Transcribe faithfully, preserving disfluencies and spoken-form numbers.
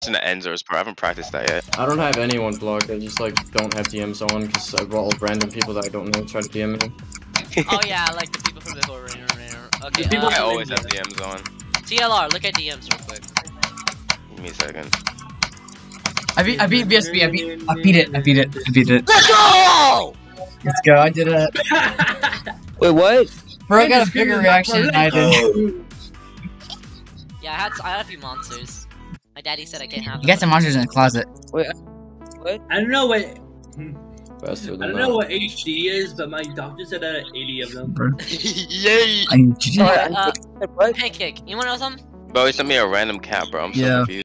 In the Enzors, bro. I haven't practiced that yet. I don't have anyone blocked. I just like don't have D Ms on because all random people that I don't know try to D M me. Oh yeah, like the people from before. Okay. The people uh, I always have D Ms on. T L R, look at D Ms real quick. Give me a second. I beat I beat V S B. I beat I beat it. I beat it. I beat it. Let's go! Let's go. I did it. Wait, what? Bro, I got a bigger reaction than I did. Yeah, I had I had a few monsters. My daddy said I can't have them. You got some monsters in the closet. Wait, what? I don't know what. Faster I than don't that. know what H D is, but my doctor said I had eighty of them. Yay! I need you to- Uh, What? Pancake, you wanna know something? Bro, he sent me a random cat, bro. I'm so Yeah. confused.